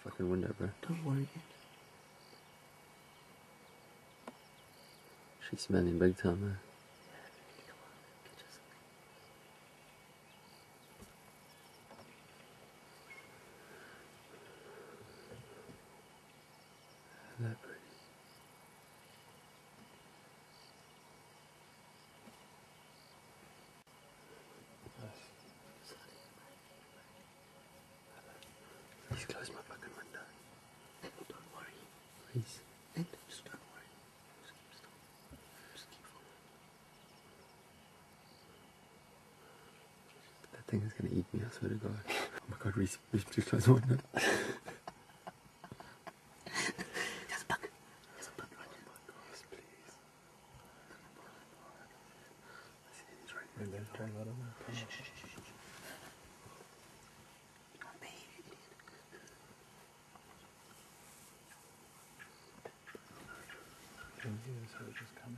fucking window, bro. Don't worry. She's smelling big time, man. That pretty. Please close my fucking window. Don't worry. Please. Just don't worry. Just keep following. That thing is gonna eat me, I swear to God. Oh my God, Reese, please close the window. There's a bug. There's a bug right here. Oh my gosh, please. I see he's right here. Maybe turn that on. You can't be here, idiot. Can you hear her just coming?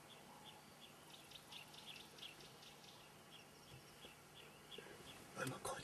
Oh my God.